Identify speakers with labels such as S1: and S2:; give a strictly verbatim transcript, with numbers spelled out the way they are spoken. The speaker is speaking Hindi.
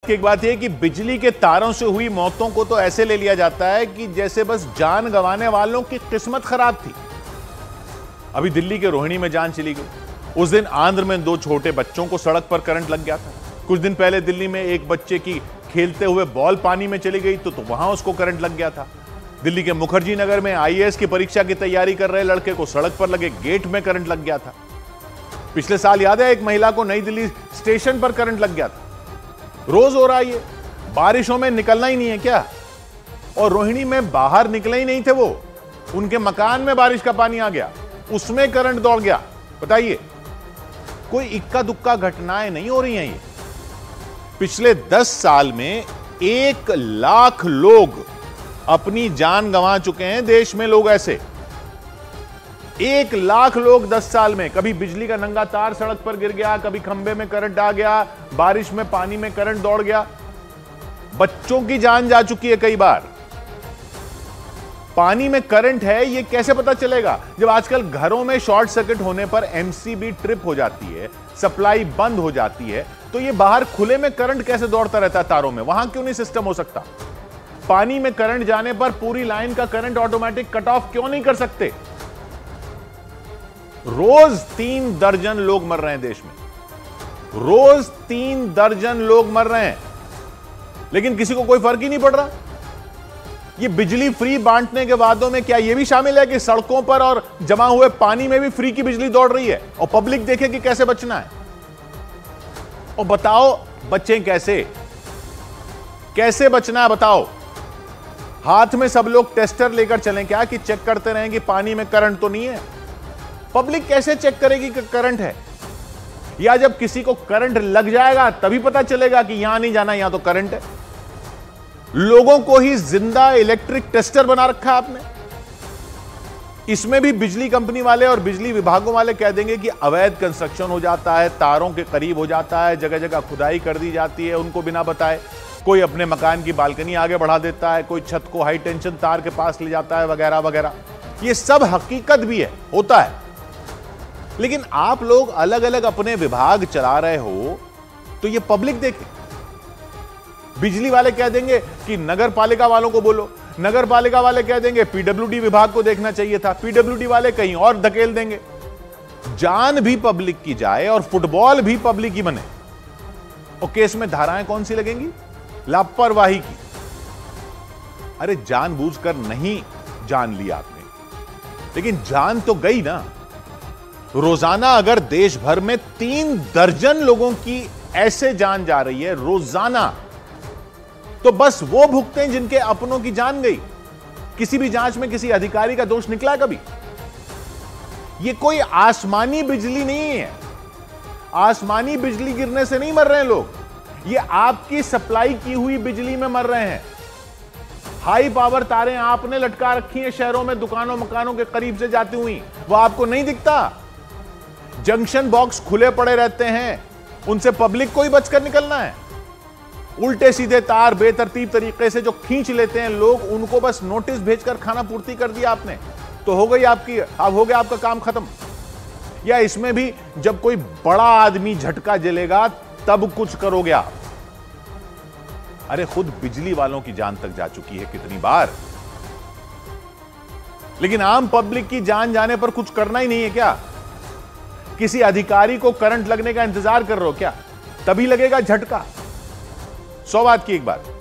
S1: की एक बात यह कि बिजली के तारों से हुई मौतों को तो ऐसे ले लिया जाता है कि जैसे बस जान गंवाने वालों की किस्मत खराब थी। अभी दिल्ली के रोहिणी में जान चली गई। उस दिन आंध्र में दो छोटे बच्चों को सड़क पर करंट लग गया था। कुछ दिन पहले दिल्ली में एक बच्चे की खेलते हुए बॉल पानी में चली गई तो, तो वहां उसको करंट लग गया था। दिल्ली के मुखर्जी नगर में आई ए एस की परीक्षा की तैयारी कर रहे लड़के को सड़क पर लगे गेट में करंट लग गया था। पिछले साल याद है एक महिला को नई दिल्ली स्टेशन पर करंट लग गया था। रोज हो रहा है ये। बारिशों में निकलना ही नहीं है क्या? और रोहिणी में बाहर निकले ही नहीं थे वो, उनके मकान में बारिश का पानी आ गया, उसमें करंट दौड़ गया। बताइए, कोई इक्का दुक्का घटनाएं नहीं हो रही हैं ये। पिछले दस साल में एक लाख लोग अपनी जान गंवा चुके हैं देश में। लोग ऐसे एक लाख लोग दस साल में, कभी बिजली का नंगा तार सड़क पर गिर गया, कभी खंबे में करंट आ गया, बारिश में पानी में करंट दौड़ गया। बच्चों की जान जा चुकी है कई बार। पानी में करंट है ये कैसे पता चलेगा? जब आजकल घरों में शॉर्ट सर्किट होने पर एम सी बी ट्रिप हो जाती है, सप्लाई बंद हो जाती है, तो ये बाहर खुले में करंट कैसे दौड़ता रहता है तारों में? वहां क्यों नहीं सिस्टम हो सकता? पानी में करंट जाने पर पूरी लाइन का करंट ऑटोमेटिक कट ऑफ क्यों नहीं कर सकते? रोज तीन दर्जन लोग मर रहे हैं देश में, रोज तीन दर्जन लोग मर रहे हैं, लेकिन किसी को कोई फर्क ही नहीं पड़ रहा। ये बिजली फ्री बांटने के वादों में क्या ये भी शामिल है कि सड़कों पर और जमा हुए पानी में भी फ्री की बिजली दौड़ रही है और पब्लिक देखे कि कैसे बचना है? और बताओ बच्चे कैसे कैसे बचना है? बताओ, हाथ में सब लोग टेस्टर लेकर चलें क्या कि चेक करते रहें कि पानी में करंट तो नहीं है? पब्लिक कैसे चेक करेगी कि करंट है? या जब किसी को करंट लग जाएगा तभी पता चलेगा कि यहां नहीं जाना, यहां तो करंट है। लोगों को ही जिंदा इलेक्ट्रिक टेस्टर बना रखा है आपने। इसमें भी बिजली कंपनी वाले और बिजली विभागों वाले कह देंगे कि अवैध कंस्ट्रक्शन हो जाता है, तारों के करीब हो जाता है, जगह जगह खुदाई कर दी जाती है उनको बिना बताए। कोई अपने मकान की बालकनी आगे बढ़ा देता है, कोई छत को हाई टेंशन तार के पास ले जाता है, वगैरह वगैरह। ये सब हकीकत भी है, होता है। लेकिन आप लोग अलग अलग अपने विभाग चला रहे हो तो ये पब्लिक देखे। बिजली वाले कह देंगे कि नगर पालिका वालों को बोलो, नगर पालिका वाले कह देंगे पी डब्ल्यू डी विभाग को देखना चाहिए था, पी डब्ल्यू डी वाले कहीं और धकेल देंगे। जान भी पब्लिक की जाए और फुटबॉल भी पब्लिक की बने। और केस में धाराएं कौन सी लगेंगी? लापरवाही की। अरे जानबूझकर नहीं जान लिया आपने, लेकिन जान तो गई ना। रोजाना अगर देश भर में तीन दर्जन लोगों की ऐसे जान जा रही है रोजाना, तो बस वो भुगते हैं जिनके अपनों की जान गई। किसी भी जांच में किसी अधिकारी का दोष निकला कभी? ये कोई आसमानी बिजली नहीं है। आसमानी बिजली गिरने से नहीं मर रहे हैं लोग, ये आपकी सप्लाई की हुई बिजली में मर रहे हैं। हाई पावर तारें आपने लटका रखी हैं शहरों में, दुकानों मकानों के करीब से जाती हुई, वो आपको नहीं दिखता। जंक्शन बॉक्स खुले पड़े रहते हैं, उनसे पब्लिक को ही बचकर निकलना है। उल्टे सीधे तार बेतरतीब तरीके से जो खींच लेते हैं लोग, उनको बस नोटिस भेजकर खाना पूर्ति कर दिया आपने, तो हो गई आपकी, अब हो गया आपका काम खत्म। या इसमें भी जब कोई बड़ा आदमी झटका जलेगा तब कुछ करोगे आप? अरे खुद बिजली वालों की जान तक जा चुकी है कितनी बार। लेकिन आम पब्लिक की जान जाने पर कुछ करना ही नहीं है क्या? किसी अधिकारी को करंट लगने का इंतजार कर रहे हो क्या? तभी लगेगा झटका। सौ बात की एक बात,